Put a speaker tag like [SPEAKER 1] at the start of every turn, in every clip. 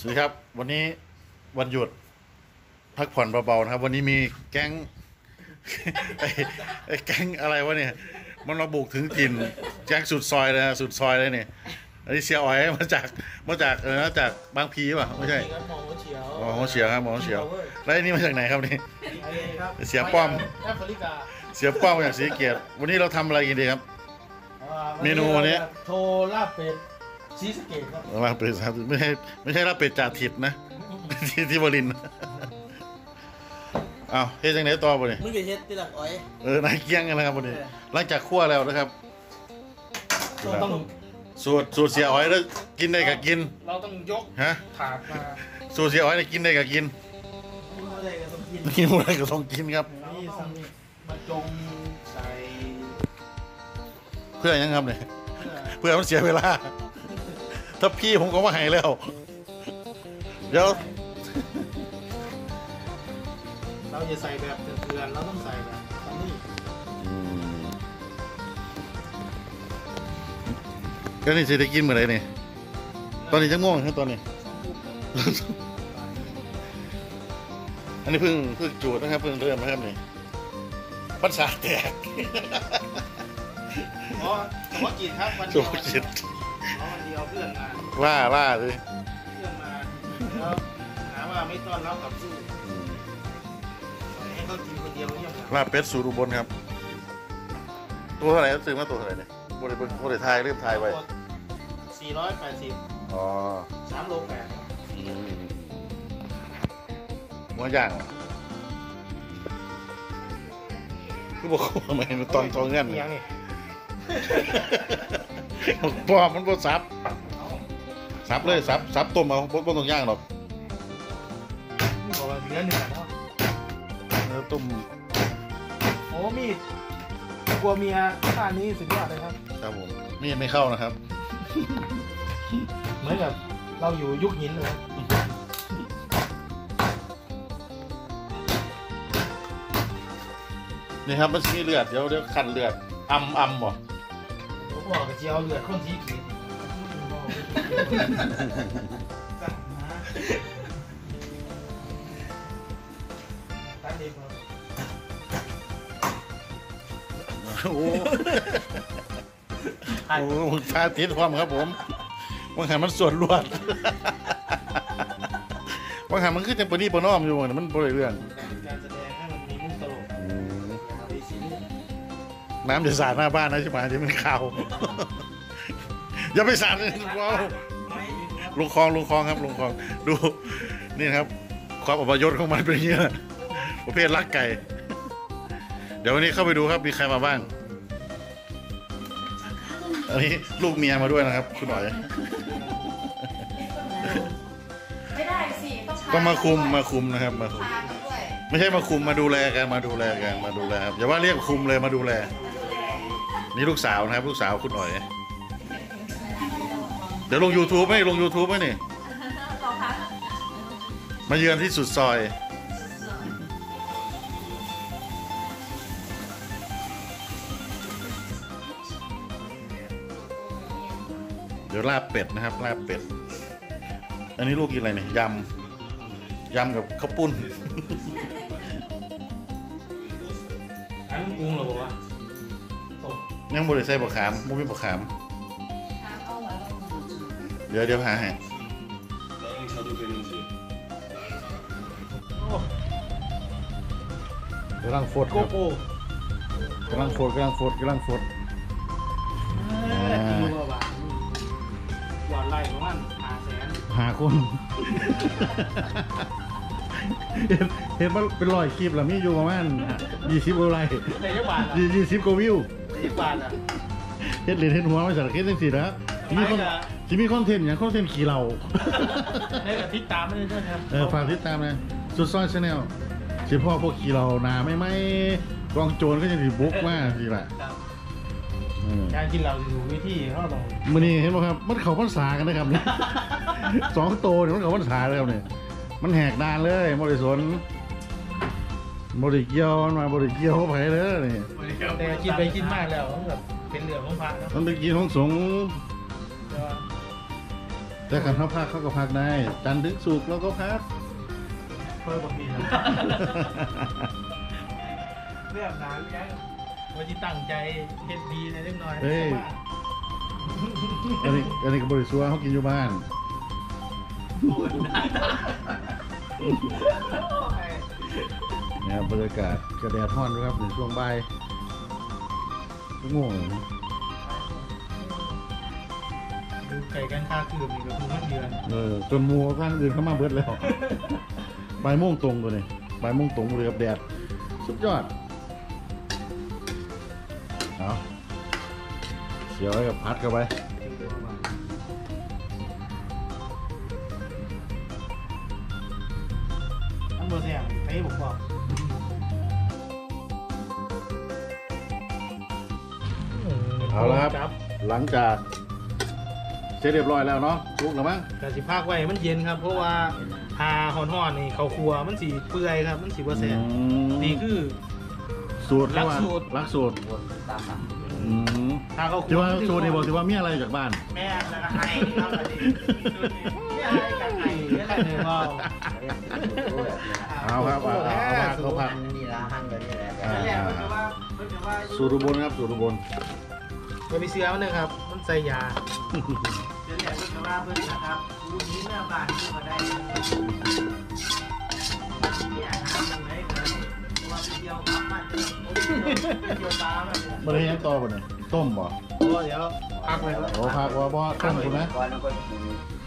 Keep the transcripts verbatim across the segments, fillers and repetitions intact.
[SPEAKER 1] วัสดีครับวันนี้วันหยุดพักผ่อนเบาๆนะครับวันนี้มีแก๊งไอ้ไอ้แก๊งอะไรวะเนี่ยมันมาบุกถึงถิ่นแก๊งสุดซอยเลยนะสุดซอยเลยเนี่ยอันนี้เสียอ๋อยมาจากมาจากเออมาจากบางพีป่ะไม่ใช่
[SPEAKER 2] หมอเฉียว
[SPEAKER 1] อ๋อหมอเฉียวครับหมอเฉียวแล้วอันนี้มาจากไหนครับนี่เสียป้อมเสียป้อมมาจากศรีเกียรติวันนี้เราทำอะไรกินดีครับเมนูวันนี้
[SPEAKER 2] โชลาบเป็ดชีสเกตครับ
[SPEAKER 1] ลาบเป็ดครับไม่ใช่ไม่ใช่ลาบเป็ดจ่าถิดนะที่ที่บรินอ้าวเฮ็ดจังไหนต่อบ่เนี่ย
[SPEAKER 2] มึงจะเฮ็ดที่หลังอ้อย
[SPEAKER 1] เออนายเกี้ยงกันนะครับบ่เนี่ยหลังจากคั่วแล้วนะครับต้องสูตรสูตรเสียอ้อยแล้วกินได้ก็กิน
[SPEAKER 2] เราต้องยก
[SPEAKER 1] ฮะ
[SPEAKER 2] ถาดมา
[SPEAKER 1] สูตรเสียอ้อยได้กินได้ก็กินกินอะไรก็ต้องกินครับ
[SPEAKER 2] นี่สั่งมาจงใส่
[SPEAKER 1] เพื่อยังครับเนี่ยเพื่อมันเสียเวลาถ้าพี่ผมก็ว่าหายแล้วเดี๋ยว
[SPEAKER 2] เราจะใส่แบบเกลือเราต้องใส่แบบนี้
[SPEAKER 1] ก็นี่จะได้กินเมื่อไรเนี่ยตอนนี้จะง่วงครับตอนนี้อันนี้เพิ่งเพิ่งจูดนะครับเพิ่งเริ่มนะครับนี่ปัสสาวะแตก
[SPEAKER 2] อ๋อแต่ว่ากินครับวันเดียววันเดียวเพื่อนมา
[SPEAKER 1] ล่าล่าเลย
[SPEAKER 2] เพื่อนมาแล้วหาว่าไม่ต้อนรับกับสู้ให้เขากินคนเดียวเงียบ
[SPEAKER 1] ลาเป็ดสูตรอุบลครับตัวเท่าไหร่ซื้อมาตัวเท่าไหร่เนี่ยบริบทบริไทยเริ่มไทยไป
[SPEAKER 2] สี่ร้อยแปดสิบ
[SPEAKER 1] อ๋อ
[SPEAKER 2] สามโลแปด
[SPEAKER 1] หัวย่างคือบอกว่าทำไมมันตอนทองเงินปอมมันบดซับซับเลยซับซับต้มเอาบดบดตรงย่างหรอก
[SPEAKER 2] บอกว่าเนื้อเนื้อเนาะ
[SPEAKER 1] เนื้อต้ม
[SPEAKER 2] โอ้มีดกลัวเมียท่านี้สุดยอดเลยครับ
[SPEAKER 1] ครับผมมีดไม่เข้านะครับ
[SPEAKER 2] เหมือนกับเราอยู่ยุคหินเลย
[SPEAKER 1] นี่ครับมันมีเลือดเดี๋ยวเดี๋ยวคันเลือดอ่ำอ่ำบ่
[SPEAKER 2] ผมบอกกับเจียวเลือดข้นสีเขียวตั้งดีครับ
[SPEAKER 1] โอ้โหโอ้โหพาติดความครับผมบางครั้งมันส่วนลวดบางครั้งมันคือจังปนีปนอ้อมอยู่มันบ่ได้เรื่อง
[SPEAKER 2] การแสดงให้มันมีมุกตลก
[SPEAKER 1] น้ำจะสาดหน้าบ้านนะใช่ไหมที่มันข่าวอย่าไปสาดเลยว้าวลุงคลองลุงคลองครับลุงคลองดูนี่ครับความอัปยศของมันเป็นอย่างนี้ประเภทรักไก่เดี๋ยววันนี้เข้าไปดูครับมีใครมาบ้างอันนี้ลูกเมียมาด้วยนะครับคุณหน่อย
[SPEAKER 3] ไม่ได้สิ
[SPEAKER 1] ต้องมาคุมมาคุมนะครับมาคุมไม่ใช่มาคุมมาดูแลกันมาดูแลกันมาดูแลครับอย่าว่าเรียกคุมเลยมาดูแลนี่ลูกสาวนะครับลูกสาวคุณหน่อยเดี๋ยวลง ยูทูบ ไหมลง ยูทูบ ไหมนี่มาเยือนที่สุดซอยเดี๋ยวลาบเป็ดนะครับลาบเป็ดอันนี้ลูกกินอะไรเนี่ยยำยำกับข้าวปุ้น
[SPEAKER 2] อันนี้ปรุงหรอวะ
[SPEAKER 1] ยังบริใส่บะขามมุ้งมีบะขามเดี๋ยวเดี๋ยวหาให้กำลังฟดครับกำลังฟดกำลังฟดกำลังฟด
[SPEAKER 2] หวานไล่ประมาณหาแสน
[SPEAKER 1] หาคนเห็นเห็นมันเป็นรอยคลิปแล้วมีอยู่ประมาณยี่สิบกว่าไลค์ยี่สิบกว่าวิว
[SPEAKER 2] ยี่สิบบาทอ่ะ
[SPEAKER 1] เฮ็ดเหรียญเฮ็ดหัวมาจากเคสจังสี่นะที่มีคนที่มีคอนเทนต์อย่างคอนเทนต์ขี่เรา
[SPEAKER 2] ได้กับติดตามไม่ได้ด้วยครับ
[SPEAKER 1] เออฝากติดตามนะสุดซอยชาแนลสิพ่อพวกขี่เรานาไม่ไม่กองโจรก็จะถือบุ๊กมากสิล่ะ
[SPEAKER 2] การกินเราอยู่วิธีเขาต้อง
[SPEAKER 1] มื้อนี้เห็นไหมครับมันเขาพรรษากันนะครับเนี่ยสองโตเนี่ยมันเขาพรรษาเลยครับเนี่ยมันแหกด่านเลยบริสนบริเกียวมันมาบริเกียวเข้าไปเลยนี่
[SPEAKER 2] แต่กินไปกินมากแล้วแบบเป็นเหลืองของพระ
[SPEAKER 1] มันเป็นกินของสงฆ์แต่การเขาพักเขาก็พักได้จันทร์ถึงศุกร์เราก็พัก
[SPEAKER 2] เพิ่มบางทีนะเรื่องนานยังว่าที่ตั้งใจเฮ็ดดีในเล็กน้อย
[SPEAKER 1] เฮ้ยอันนี้อันนี้ก็บริสุทธิ์เขากินอยู่บ้านเนี่ยบรรยากาศกระแดดท่อนด้วยครับในช่วงบ่ายก็ง่วงเลยนะ
[SPEAKER 2] ดูไก่กันค่าคืนนี่ก็คือเงินเดือน
[SPEAKER 1] เออจนมัวข้างอื่นเข้ามาเบิดแล้วบ่ายโมงตรงตัวนี้บ่ายโมงตรงเลยกับแดดสุดยอดเอาเสียวไว้กับพัดกันไป
[SPEAKER 2] อันบนเนี่ยไอ้ผมบอก
[SPEAKER 1] เอาละครับหลังจากเสร็จเรียบร้อยแล้วเนาะลุกแล้วมั้ง
[SPEAKER 2] กะสิพากไว้มันเย็นครับ เพราะว่าหาหอนๆนี่เขาครัวมันสีเปื่อยครับมันสีบ่แซ่บนี่คือ
[SPEAKER 1] สูตร
[SPEAKER 2] หลักสูตร
[SPEAKER 1] หลักสูตรอืม
[SPEAKER 2] ถ้าเขาครั
[SPEAKER 1] ที่
[SPEAKER 2] ว
[SPEAKER 1] ว่าสูตรนี่บอกที่ว่ามีอะไรจากบ้าน
[SPEAKER 2] แม่แล้วก็ไห้ครับอันนี้มีอะไรกับไห้นี่แหละเนี่ยว่า
[SPEAKER 1] เอาครับเอาเอาเอาเขาพัก
[SPEAKER 4] นี่ละหั่นกันนี่แหละ
[SPEAKER 1] อ่า
[SPEAKER 2] แรกมันจะว่ามันจะว่า
[SPEAKER 1] สูตรอุบลครับสูตรอุบล
[SPEAKER 2] จะมีเสือมันนึงครับมันใส่ยาเดี๋ยวแรกมันจะว่าเพิ่นนะครับรู้นี้หน้าบ้านที่มาได้เนี่ยหาตรงไหนก็ได้เพราะว่าไปเที่ยวกลับบ้านไปเที่ยวตาแบบนี้
[SPEAKER 1] มาเลยยังต่อป่ะเนี่ยต้มบ่
[SPEAKER 2] โอ้เดี๋ยวพักไว้แล้ว
[SPEAKER 1] โอ้พักว่าบ่ต้มคุณนะ
[SPEAKER 4] ก่อนแล้วก็กิน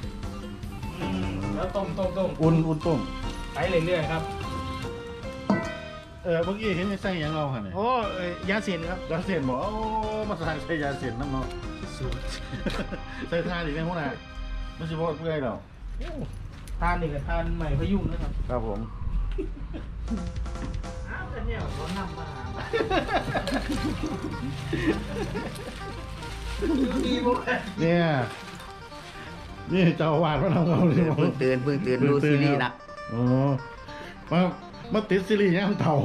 [SPEAKER 2] แล้วต้มต้มต้ม
[SPEAKER 1] อุ่นอุ่นต้ม
[SPEAKER 2] ไปเรื่อยๆครับ
[SPEAKER 1] เออเมื่อกี้เห็นไม่ใส่หยังเราค่ะเนี่ย
[SPEAKER 2] โอ้เอ้ยยาเสียนครับ
[SPEAKER 1] ยาเสียนบอกโอ้มาใส่ใส่ยาเสียนน้ำเนาะ
[SPEAKER 2] สูตร
[SPEAKER 1] ใส่ทานอีกไหมพวกน่ะไม่ใช่ว่าเพื่อให้เรา
[SPEAKER 2] ทานนี่กับทานใหม่พยุงนะครับ
[SPEAKER 1] ครับผม
[SPEAKER 2] อ้าวแต่เนี่ยเขานำมาดีบุก
[SPEAKER 1] เนี่ยนี่เจ้าอาวาดมาทำเราเลย
[SPEAKER 4] เพิ่งตื่นเพิ่งตื่นดูซีรีส์นะ
[SPEAKER 1] โอ้มามาติดซีรีส์ย่ามเท่า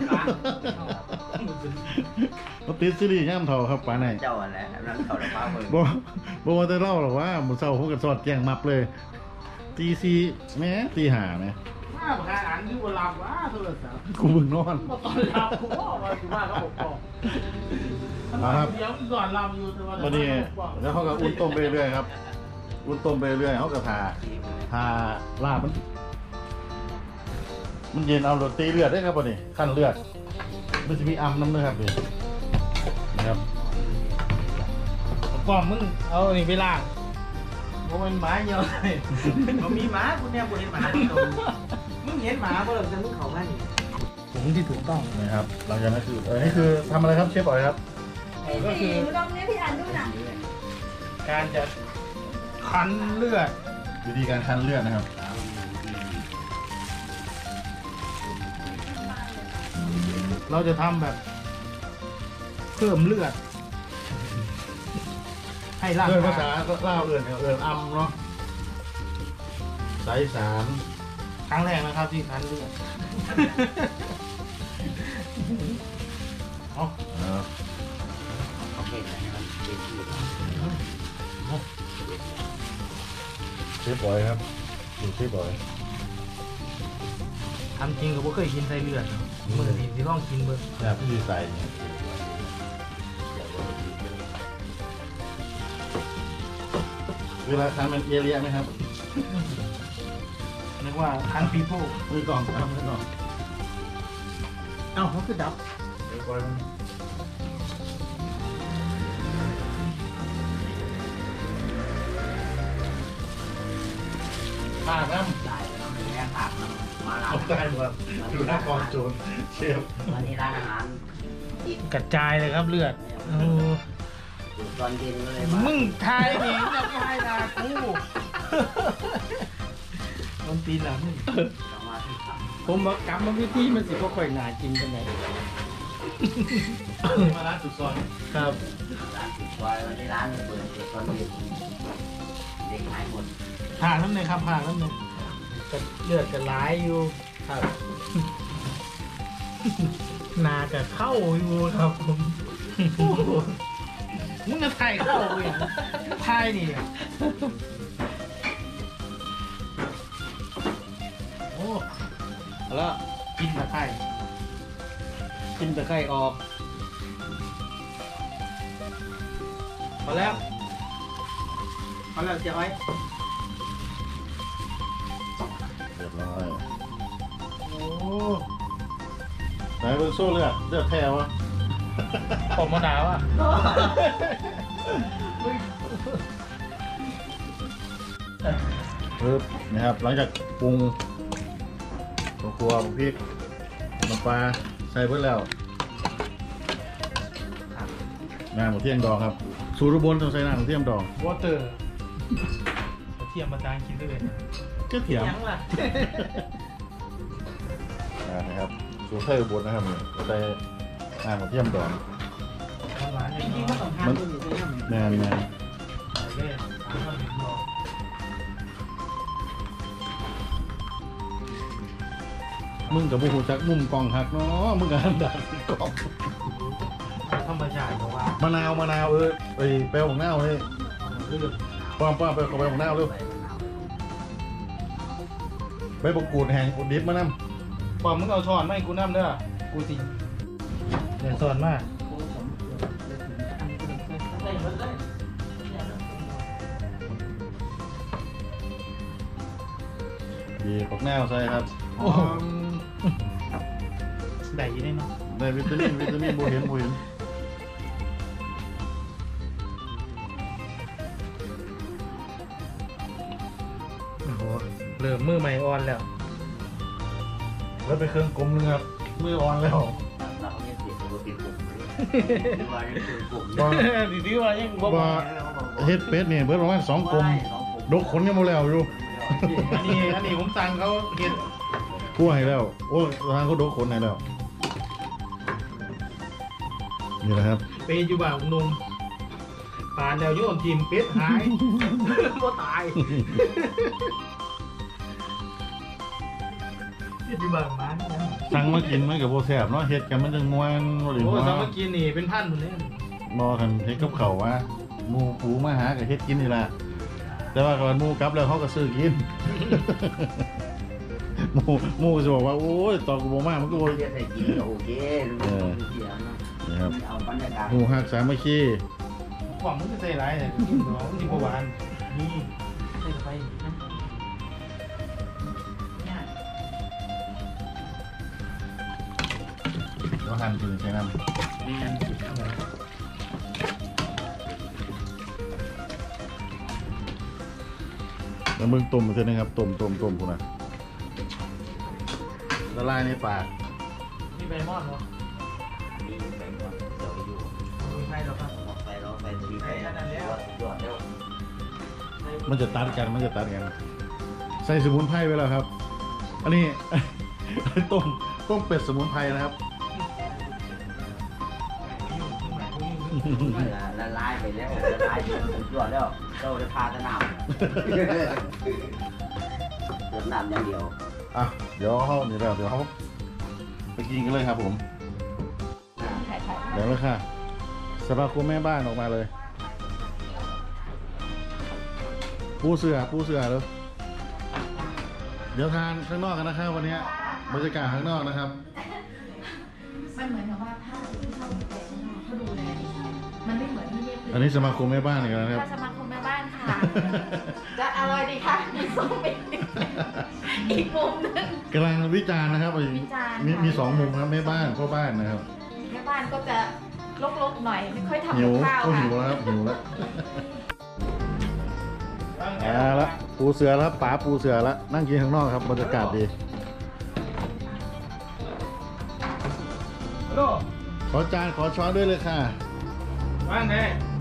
[SPEAKER 1] มาติดซีรีส์ย่ามเท่าครับป่าไหน
[SPEAKER 4] เจ้าอะไรนั่นเขาละป้าเพิ่ง
[SPEAKER 1] บ่บ่ว่าจะเล่าหรอกว่าหมูเศร้าพวกกันสอดแจ้งมับเลยตีซีแหม่ตีหาไหม
[SPEAKER 2] มาประการอ่านอยู่บนลำว่าโทรศัพท์
[SPEAKER 1] กูมึงนอน
[SPEAKER 2] มาตอนลำผมบอกว่าอยู่บ้านเขาบอกบอกเดี๋ยวก่อนลำอยู่แต่ว่า
[SPEAKER 1] วันนี้แล้วเขาก็อุ่นต้มไปเรื่อยครับอุ่นต้มไปเรื่อยเขาก็ทาทาลาบมันมันเย็นเอาโรตีเลือดได้ครับวันนี้ขั้นเลือดมันจะมีอัมน้ำด้วยครับนี่นะครับ
[SPEAKER 2] ป้อมมึงเอานี่ไปล่างเพราะมันหมาเยอะเลยมันมีหมาคุณเนี่ยผมเห็นหมามึงเห็นหมาเพราะเราจะมึงเขาบ้านนี่ผมที่ถูกต้อง
[SPEAKER 1] นะครับหลังจากนั้นคือเออนี่คือทำอะไรครับเชฟอ๋อยครับ
[SPEAKER 2] ก็คือ
[SPEAKER 3] หนูลองเนี้ยพี่อ่านดูนะ
[SPEAKER 2] การจะคั้นเลือด
[SPEAKER 1] วิธีการคั้นเลือดนะครับ
[SPEAKER 2] เราจะทำแบบ เพิ่มเลือด ให้ร่าง
[SPEAKER 1] เลื่อนภาก
[SPEAKER 2] า
[SPEAKER 1] ษาย ลาวเอื่นเอื่นอัมเนาะสายสาร
[SPEAKER 2] ครั้งแรกนะครับที่คั้นเลือด เอา
[SPEAKER 1] อ่า
[SPEAKER 4] โอเคนะครับเป็นที่
[SPEAKER 1] เชฟอ๋อยครับดูเชฟอ๋อย
[SPEAKER 2] ทำจริงก็บ่เคยกินไส้เลือดเนาะมือนี้ที่ต้องกินเบิ่ง
[SPEAKER 1] เนี่ยพี่ดีใส่เนี่ยเวลาทานมันเอเรียไหมครับ
[SPEAKER 2] นึกว่าคั้นปีโป้
[SPEAKER 1] มือกล่องครับมือกล่อง
[SPEAKER 2] เอ้าเขาคือดับ
[SPEAKER 1] เดี๋ยวปล่อยมันปากน้ำ
[SPEAKER 4] ได้แล้วแม่ผักมาร้า
[SPEAKER 1] เอา
[SPEAKER 4] น
[SPEAKER 1] ได้หมดอยู่หน้ากองโจรเชฟ
[SPEAKER 4] วันนี้ร้านอาหารอีก
[SPEAKER 2] กระจายเลยครับเลือดเออ
[SPEAKER 4] อยู่ตอนเย็นก็เลยมา
[SPEAKER 2] มึงทายนี่จะทายนากูมันปีนหลังมึง
[SPEAKER 4] เรามาที่ผัก
[SPEAKER 2] ผมบอกกรรมวิธีมันสิก็ค่อยหนาจริงกันไหน
[SPEAKER 1] มาร้านสุดซอย
[SPEAKER 2] ครับ
[SPEAKER 4] ร้านปิดไว้วันนี้ร้านเปิดตอนเย็นเด็กหายหมด
[SPEAKER 2] ผ่านน้ำเลยครับผ่านน้ำเลยกเลือดกันร้ายอยู่ครับนากับเข้าอยู่ครับผมมึงจะถ่ายเข้าเลยถ่ายนี่แล้วกินตะไคร้กินตะไคร้ออกพอแล้วพอแล้วเจ๊อ้อย
[SPEAKER 1] เรียบร้อย
[SPEAKER 2] โอ้
[SPEAKER 1] ไหนเบอร์โซ่เลือดเลือดแท้วะ
[SPEAKER 2] ผมมะนาวอ่ะ
[SPEAKER 1] ปึ๊บนะครับหลังจากปรุงตัวครัวพริกน้ำปลาใส่เพิ่มแล้วน้ำหมูเทียมดองครับสูตรอุบลต้องใส่น้ำหมูเทียมดอง
[SPEAKER 2] วอเตอร์เทียมมาจางกินได้เลย
[SPEAKER 1] ก็เถียม
[SPEAKER 2] ยังล่ะ
[SPEAKER 1] อ่านะครับสูตรไทยอุบลนะครับเนี่ยใส่น้ำหมูเทียมดอง
[SPEAKER 2] หวานๆอย่างนี้
[SPEAKER 1] มันแน่นแน่น
[SPEAKER 2] ใส่เลยตามความเห็นเรา
[SPEAKER 1] มึงกับผู้หูจักมุมกล้องหักเนาะมึงกับอันดับกล้อง
[SPEAKER 2] ธรรมชาติเพราะว่าม
[SPEAKER 1] ะนาวมะนาวเออไปแปลของหน้าเลย
[SPEAKER 2] เลือก
[SPEAKER 1] ป้อมป้อมไปขอไปของหน้าเร็วไปประกูดแห่งอุดิบมานำ
[SPEAKER 2] ปอมมึงเอาช้อนมาให้กูน้ำเด้อกูสิเดี๋ยวช้อนมา
[SPEAKER 1] ดีปักแนวใส่ครับ
[SPEAKER 2] โอ้ได้อยินได้เนาะ
[SPEAKER 1] ได้วิตามินวิตามินโบเห็นโบเห็น
[SPEAKER 2] โอ้โหเริ่มมือใหม่อ่อนแล้ว
[SPEAKER 1] แล้วไปเครื่องกลมนึงครับมืออ่อนแล้ว
[SPEAKER 4] เราเนี่ยติดตัวติดกลุ่มว่าเนี่ยติดกลุ่ม
[SPEAKER 1] ว่า
[SPEAKER 2] ดีที่ว่ายังบ่
[SPEAKER 1] ว่าเฮ็ดเป็ดเนี่ยเบิดประมาณสองกลมดกขนยังบ่แล้วอยู่
[SPEAKER 2] อันนี้อันนี้ผมสั่งเขาเห็ด
[SPEAKER 1] คั่วให้แล้วโอ้ทางเขาดกขนให้แล้วนี่แหละครับ
[SPEAKER 2] ไปอยู่บ้านของหนุ่มปานแล้วโยนทีมเป็ดหาย บ่ตายเฮ็ดอยู่บ้านหมาเนี่ย
[SPEAKER 1] สั่งมากินมันกับโบแซ่บเนาะเฮ็ดกันมันจังม่วนบ่ได้
[SPEAKER 2] โอ้
[SPEAKER 1] ว่า
[SPEAKER 2] สามัคคีนี่เป็นพันหมดเลย
[SPEAKER 1] บ่คันเฮ็ดกับข้าวว่าหมู่ปูมาหาก็เฮ็ดกินนี่ล่ะแต่ว่าก่อนหมู่กลับแล้วเขาก็ซื้อกิน หมู่หมู่จะบอกว่าโอ้ยตอนกูบ่มามันก็บ่
[SPEAKER 4] เรียกใส่กินก็โอเครู้เสียง
[SPEAKER 1] นี่ครับ
[SPEAKER 4] เอาบรรยากาศ
[SPEAKER 1] หมู่ฮักสามัคคี
[SPEAKER 2] ความมันจะใส่หลายแต่กินหรอมันสิบ่หวานนี่ใส่เข้าไปนะเนี่ย
[SPEAKER 1] แล้วหั่นถึงใช้น้ำ
[SPEAKER 2] นี่อันสุดอะไร
[SPEAKER 1] แล้วมึงต้มมาเถอะนะครับต้มต้มต้มพุ่นน่ะละลายในปาก
[SPEAKER 2] นี่ใบมอดเหรอ
[SPEAKER 4] มีแบ่งว่าเดี๋ยวอยู่
[SPEAKER 2] ไม่ใช่หรอกครับ
[SPEAKER 4] ใส่เราใส่ดีใส่ว่าสุดยอดแล้ว
[SPEAKER 1] มันจะตัดกันมันจะตัดกันใส่สมุนไพรไว้แล้วครับ อันนี้ ต้มต้มเป็ดสมุนไพรนะครับ
[SPEAKER 4] ละลายไปแล้วละลายสุดยอดแล้วเราจะพาตะนำเติมน้ำอย่างเดียว
[SPEAKER 1] อ่ะเดี๋ยวเขาเดี๋ยวเราเดี๋ยวเขาไปกินกันเลยครับผมเดี๋ยวเลยค่ะสภาคมแม่บ้านออกมาเลยปูเสือปูเสือเลยเดี๋ยวทานข้างนอกกันนะครับวันนี้บรรยากาศข้างนอกนะครับ
[SPEAKER 3] มันเหมือนกับว่าถ้าที่เขาดูแลเขาดูแลมันไม่เหมือนที่นี่คือ
[SPEAKER 1] อันนี้สมาคมแม่บ้านอีกแล้วนะครับ
[SPEAKER 3] ถ้าสมาคมแม่บ้านค่ะ จะอร่อยดีค่ะมีส้มอีกอีกมุมหนึง
[SPEAKER 1] กำลังวิจารณ์นะครับ
[SPEAKER 3] วิจารณ์
[SPEAKER 1] มี
[SPEAKER 3] ค่ะ
[SPEAKER 1] มีสองมุมครับแม่บ้านพ่อบ้านนะครับ
[SPEAKER 3] แม่บ้านก็จะลกๆหน่อยไม่ค่อยทำ
[SPEAKER 1] หิ
[SPEAKER 3] กั
[SPEAKER 1] ว
[SPEAKER 3] บข้าว
[SPEAKER 1] ก็
[SPEAKER 3] ค่ะ
[SPEAKER 1] หิวแล้วครับหิวแล้วเอาละปูเสือแล้วป๋าปูเสือแล้วนั่งกินข้างนอกครับบรรยากาศดี
[SPEAKER 2] ฮัลโหล
[SPEAKER 1] ขอจานขอช้อนด้วยเลยค่ะ
[SPEAKER 2] ว่างไง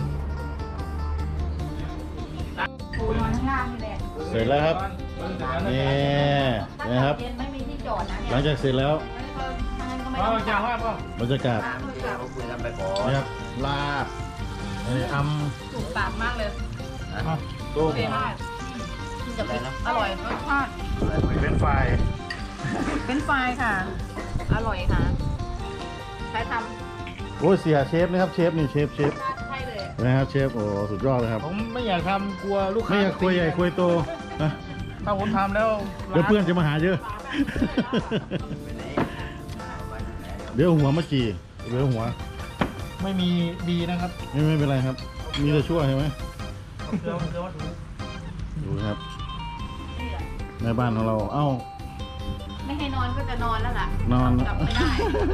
[SPEAKER 3] ปูนอนข้างล่างนี่แหละ
[SPEAKER 1] เสร็จแล้วครับนี่
[SPEAKER 3] ถ้า
[SPEAKER 1] นะครับ
[SPEAKER 3] เย็นไม่มีที่จอดนะ
[SPEAKER 1] หลั
[SPEAKER 3] เนี่ย
[SPEAKER 1] งจากเสร็จแล้ว
[SPEAKER 3] ทางนั้นก็ไม่
[SPEAKER 2] พ่อ
[SPEAKER 3] ต้อง
[SPEAKER 2] จ้าว่าพ่อบ
[SPEAKER 1] รรยากาศ
[SPEAKER 4] เราคุยกันไปก่อน
[SPEAKER 1] นี่ครับลาบอันนี้อ
[SPEAKER 3] ถูกปากมากเลย
[SPEAKER 1] ำต้ม
[SPEAKER 3] เปรี้ยวมากกินกับพริกอร่อยรสชาติ
[SPEAKER 1] เป็นไฟราย
[SPEAKER 3] เป็นไฟค่ะ อร่อยค่ะ ใครท
[SPEAKER 1] โอ้ยเสียเชฟนะครับเชฟนี่เชฟเชฟ
[SPEAKER 3] ำใช่เลย
[SPEAKER 1] นะครับเชฟโอ้สุดยอดเลยครับ
[SPEAKER 2] ผมไม่อยากทำกลัวลูกค้า
[SPEAKER 1] ไม่อยากคุยใหญ่คุยโตนะ
[SPEAKER 2] ถ้าผมทำแล้ว
[SPEAKER 1] เดี๋ยวเพื่อนจะมาหาเยอะ
[SPEAKER 4] ไปไหนเอาไว้ไหน
[SPEAKER 1] เดี๋ยวหัวมาจีเดี๋ยวหัว
[SPEAKER 2] ไม่มีดีนะครับ
[SPEAKER 1] ไม่ไม่เป็นไรครับ มีแต่ชั่วใช่ไหม
[SPEAKER 2] เกลือเกลือวัตถุ
[SPEAKER 1] ดูครับในบ้านของเราเอ้า
[SPEAKER 3] ไม่ให้นอนก็จะนอนแล้วล่ะ
[SPEAKER 1] นอน
[SPEAKER 3] กลับไม่ได้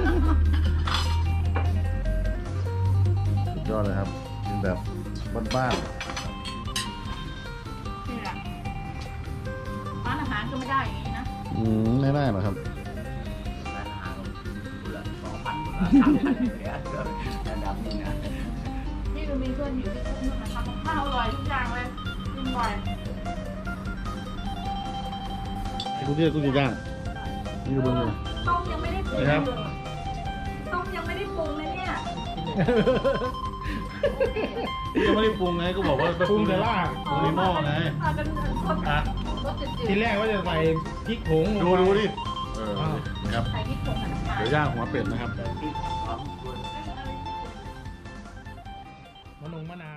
[SPEAKER 1] สุดยอดเลยครับเป็นแบบบ้าน
[SPEAKER 3] นี่แหละร้านอาหารก็ไม่ได้อย่างนี้นะ
[SPEAKER 1] ๆอืมไม่ได้หรอกครับ
[SPEAKER 4] ร้านอาหารก็ละสองพันละสามพันเลยอะระดับนี้นะ
[SPEAKER 3] นี่เรามีเพื่อนอยู่ที่คุกนู่นนะทำกับข้าวอร่อยทุกอย่างเลยกินบ่อย
[SPEAKER 1] กูเที่ยวกูจะย่างนี่ดูเบิ้งเลย
[SPEAKER 3] ต้มยังไม่ได้ปรุง
[SPEAKER 1] นะครับ
[SPEAKER 3] ต้มยังไม่ได้ปรุงเลยเนี่ย
[SPEAKER 1] ยังไม่ได้ปรุงไงก็บอกว่า
[SPEAKER 2] ปรุงแต่ลาก
[SPEAKER 1] ปรุงในหม้อไง
[SPEAKER 3] อาจจะรส
[SPEAKER 1] อ่ะ
[SPEAKER 3] รสจืด
[SPEAKER 2] ทีแรกว่าจะใส่พริกผงลง
[SPEAKER 1] ดู
[SPEAKER 2] ไป
[SPEAKER 1] ดูดิเออนะครับ
[SPEAKER 3] ๆใส่พริกผงกับน้ำตาล
[SPEAKER 1] เดี๋ยวย่างหัวเป็ดนะครับ
[SPEAKER 4] แต่ที่พร้อมควร
[SPEAKER 2] มะนงมะนาว